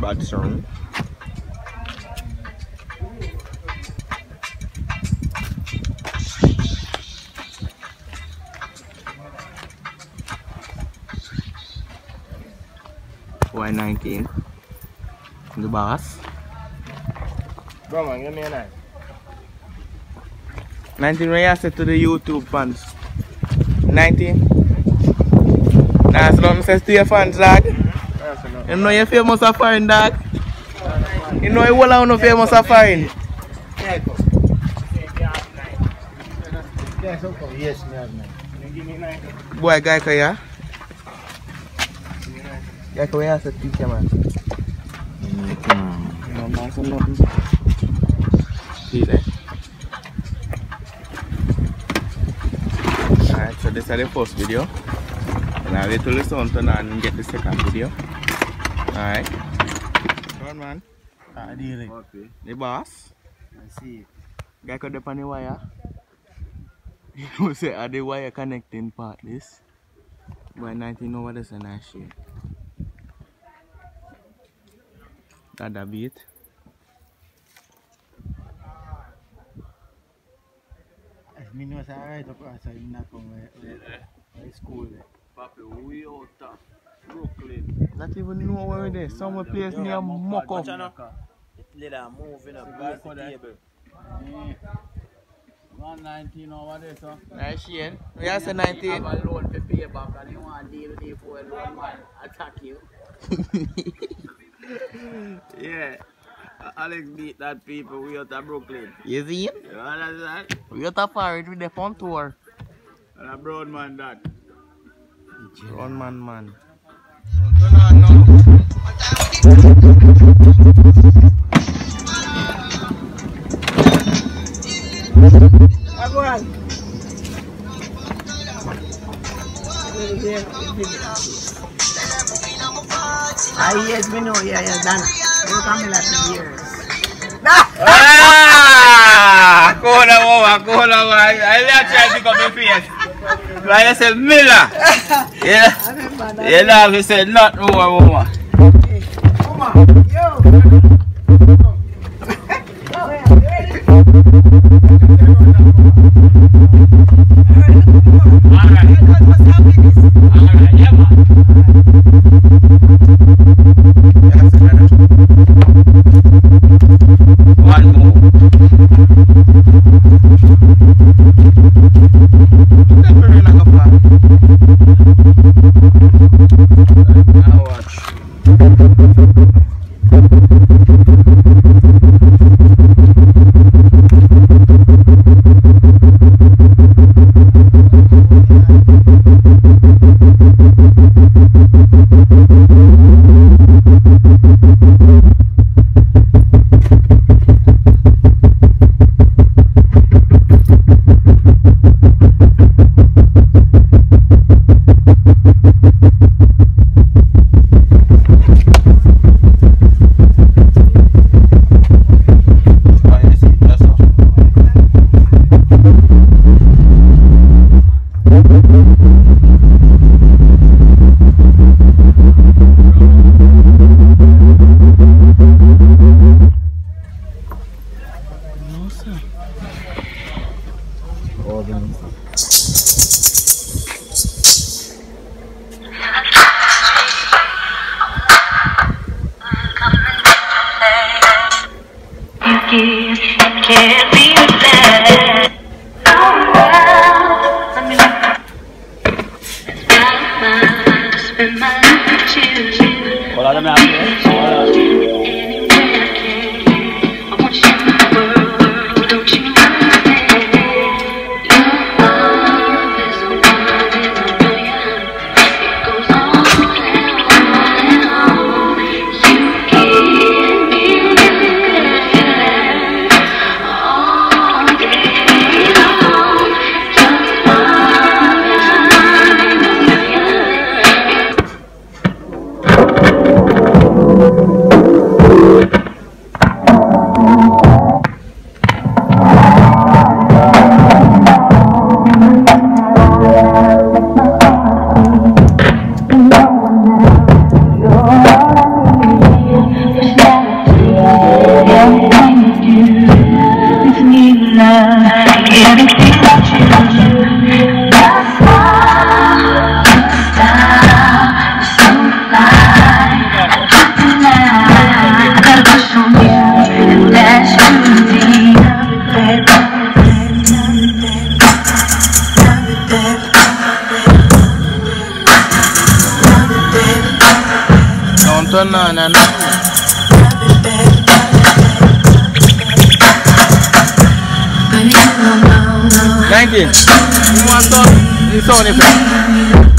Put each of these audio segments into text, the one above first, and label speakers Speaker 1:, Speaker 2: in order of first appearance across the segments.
Speaker 1: bad sound. Y19. The boss.
Speaker 2: Go man, give me a
Speaker 1: 19, what you say to the YouTube fans? 19? That's what I say to your fans, dog. You know you're famous for foreign, dog. You know you all are famous for foreign.
Speaker 2: Yes, man.
Speaker 1: Boy, guy, can you? Guy, can you say teacher, man? No, man, so nothing. See there? Alright, so this is the first video. And I'll wait till the sound turn on and get the second video. Alright. Come on, man. The boss.
Speaker 2: I see it.
Speaker 1: Guy cut up on the wire. You know, say, are the wire connecting part this? By 19 over this and I shit. That a bit.
Speaker 2: I mean, was alright across, so I'm not from school.
Speaker 3: Papi, we out of Brooklyn.
Speaker 1: Not even know where it is. Somewhere place near Moko.
Speaker 3: Let her move in a back table. 119 over there, so.
Speaker 1: Nice shit. We have say 19.
Speaker 3: You have a loan to pay back and you want to deal with it for a loan man attack you. Yeah. Alex beat that people, we out of Brooklyn.
Speaker 1: You see him?
Speaker 3: You understand?
Speaker 1: We out of Farid with the phone tour.
Speaker 3: And a brown man that.
Speaker 1: One man.
Speaker 4: Yes, we know, yeah, done. You come last years.
Speaker 3: Cola, I let you pick up your face. Like I said, Miller. Yeah. You know, he said, not more, woman.
Speaker 1: Sound turn on and 19. You want the sound effect?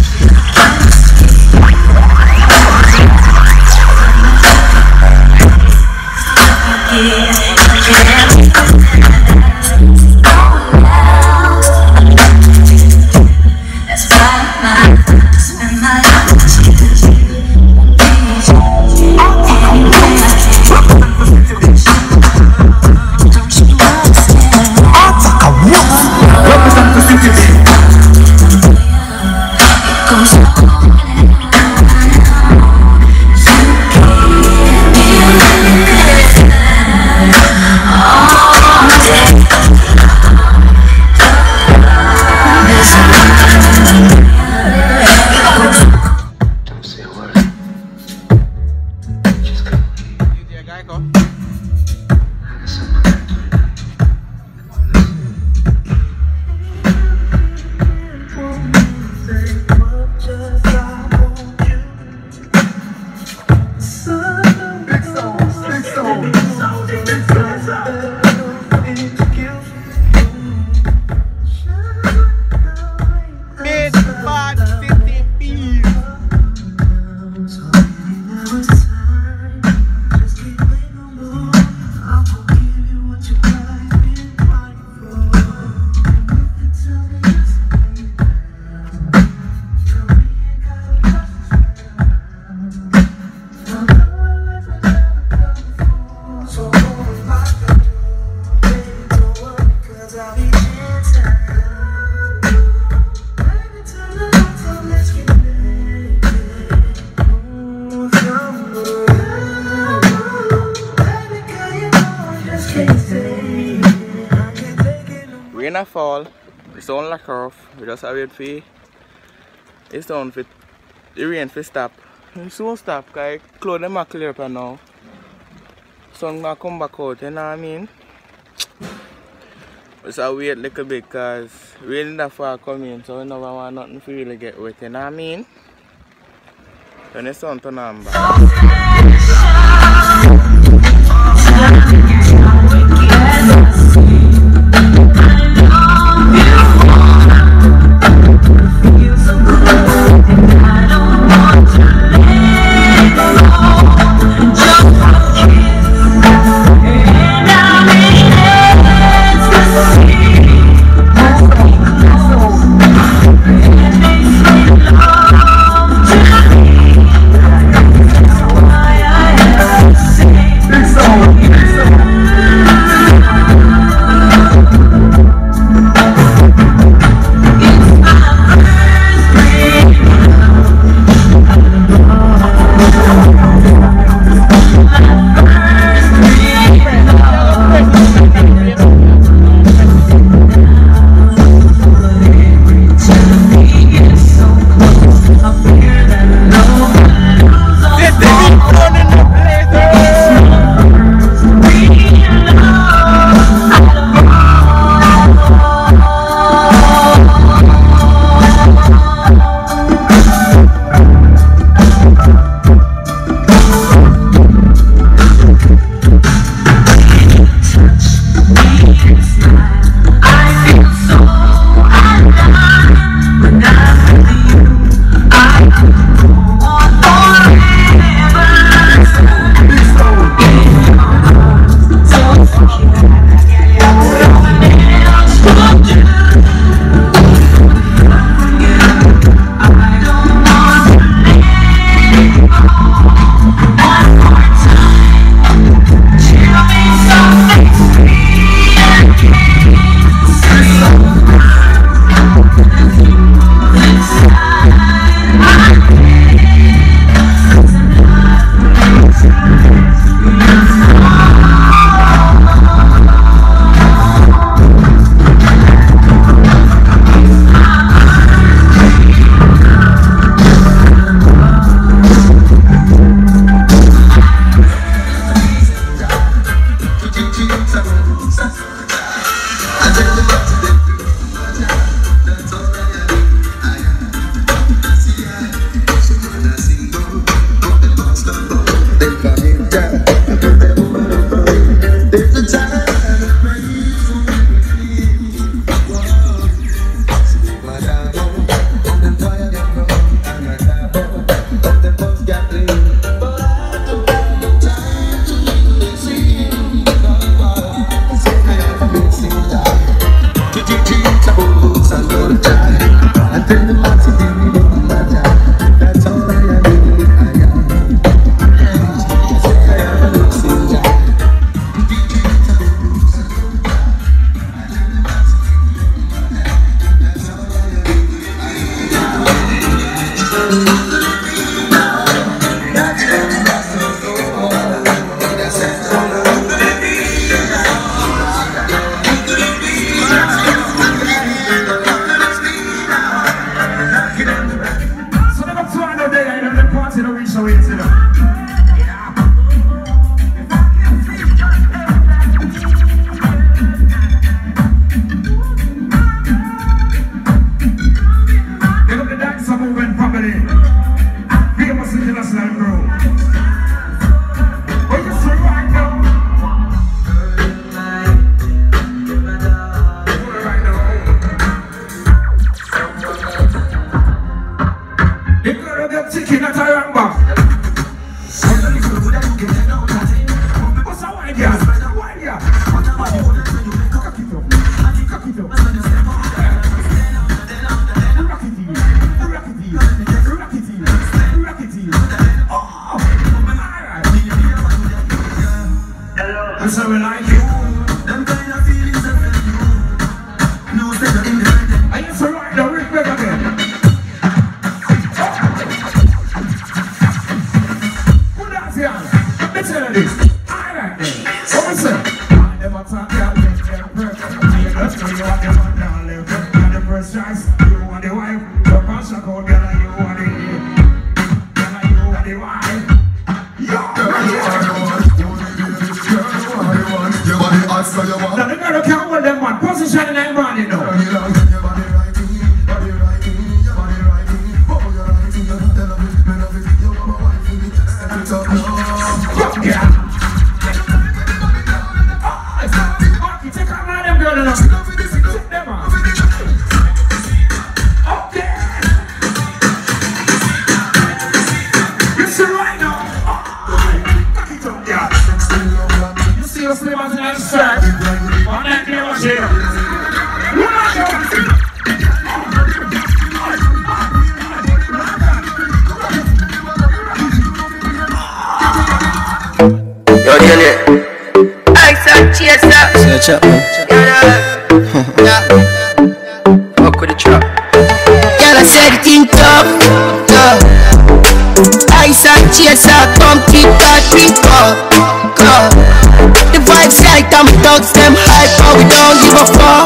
Speaker 1: Rain a fall, the sun like off, we just have wait for it's down for the rain to stop. It soon stop because clouds them are clear up now. Sun gonna come back out, you know what I mean? Just wait a little bit because rain that far coming, so we never want nothing to really get wet, you know what I mean? When the sun turn on back.
Speaker 5: say we like you. Them kind of feelings that feel you. No step independent. I used to write the Rick back again. Good as you are. Let me tell you this. I like this. What we say? I never talk that way. They're perfect. I just know you want the one down live. And the first choice, you want the wife. The passion code, girl, and you want the girl, and you want the wife. Yo! Now the girl can't hold them one position in that body, you know. Take out one of them girls, you know. Take them on. Okay. Listen right now. Back it up, yeah. You see us live as an extract. On that girl shit.
Speaker 6: Yo, Dilly. I said, cheers up.
Speaker 1: Search up, man.
Speaker 6: Yeah. Fuck with the trap. Girl, I said it in top. I said, cheers up. Come keep that beat up. The vibes like them dogs, them hype, but we don't give a fuck.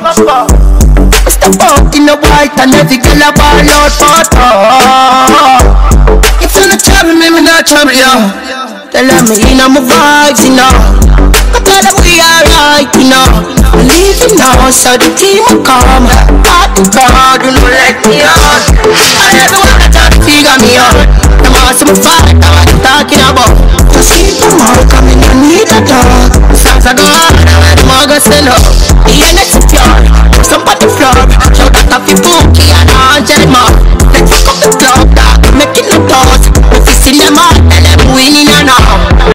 Speaker 6: Step out in the white and every girl a ball out for talk. If you not trouble me, me not trouble you. Tell them me in my vibes, you know. I tell them we alright, you know. Believe you know, so the team will come. Heart to God, you know, let me out. And everyone that try to figure me out. I'm awesome fight, now what you talking about. Just keep them all coming, you need a dog. Songs are gone, and the mug is send up. The energy pure, somebody floor. Show that off your bookie.